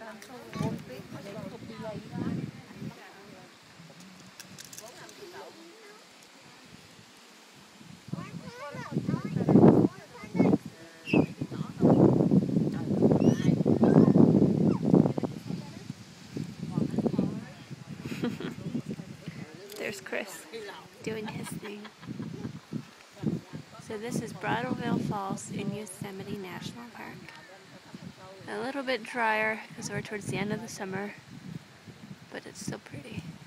There's Chris doing his thing. So this is Bridal Falls in Yosemite National Park. A little bit drier because we're towards the end of the summer, but it's still pretty.